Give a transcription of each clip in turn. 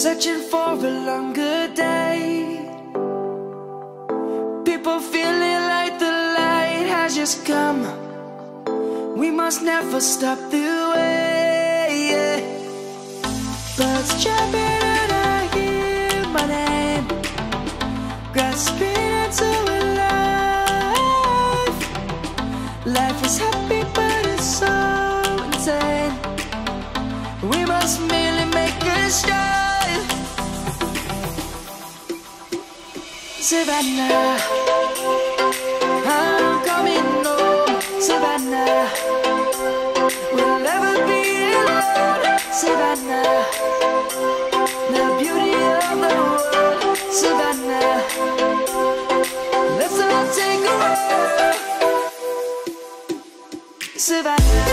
searching for a longer day. People feeling like the light has just come. We must never stop the way. Birds jumping and I hear my name, grasping into a life. Life is happy but it's so insane. We must merely make a start. Savannah, I'm coming home. Savannah, we'll never be alone. Savannah, the beauty of the world. Savannah, let's all take a walk. Savannah.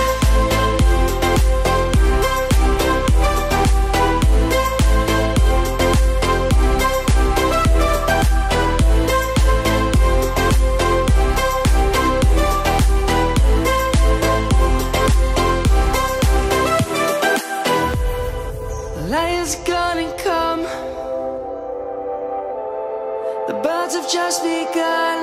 Lion's gonna come. The birds have just begun.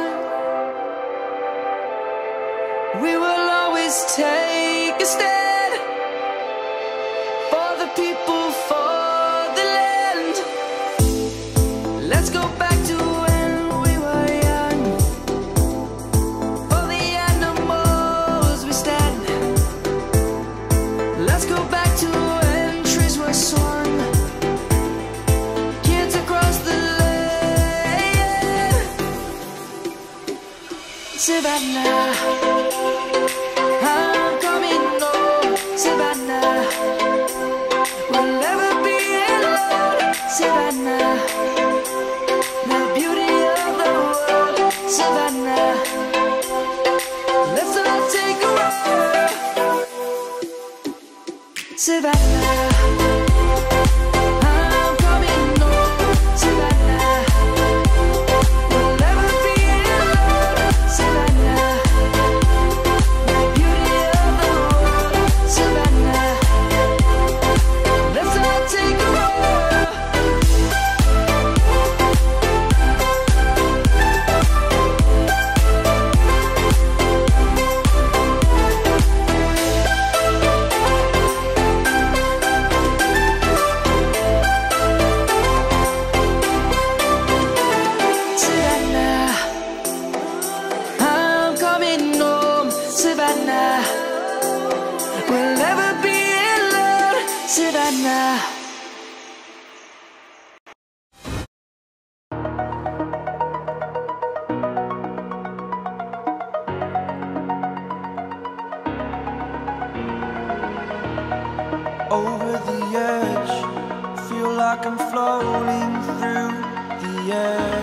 We will always take a stand for the people, for the land. Let's go back to when we were young. For the animals we stand. Let's go back to when trees were swung. Savannah, I'm coming home. Savannah, we'll never be alone. Savannah, the beauty of the world. Savannah, let's all take a walk. Savannah. Savannah, we'll never be alone. Savannah. Over the edge, feel like I'm floating through the air.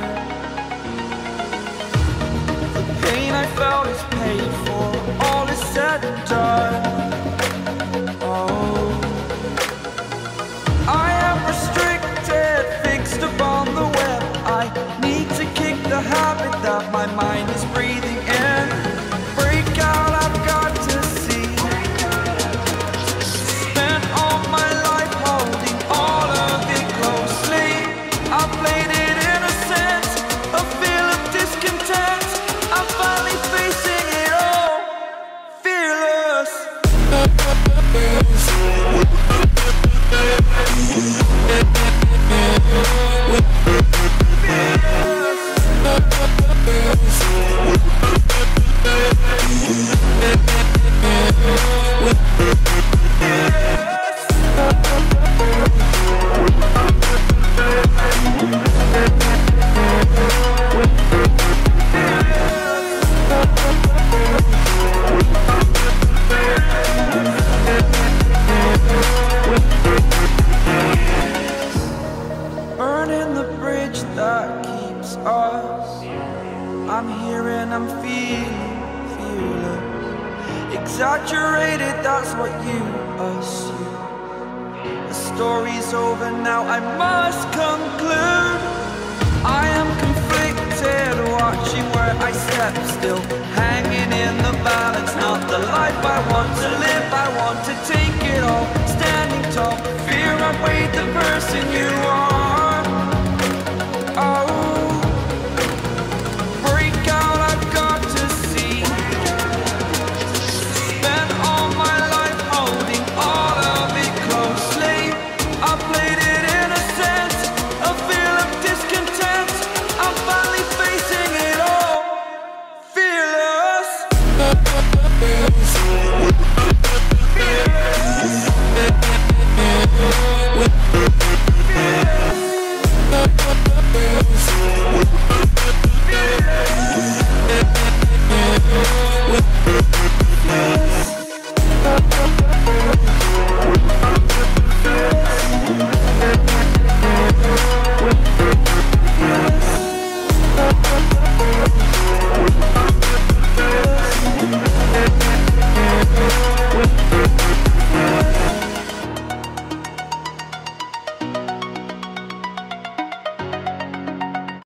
The pain I felt is paid for, all is said and done. Oh, I am restricted, fixed upon the web. I need to kick the habit that my mind is breathing in. Break out, I've got to see. Spent all my life holding all of it closely. I played it innocent, a feel of discontent. I'm finally facing it all, fearless. Burning the bridge that keeps us. I'm here and I'm feeling fearless. Exaggerated, that's what you assume. The story's over now, I must conclude. I am conflicted, watching where I step still, hanging in the balance. Not the life I want to live, I want to take it all. Standing tall, fear I weighed the person you are. Yeah.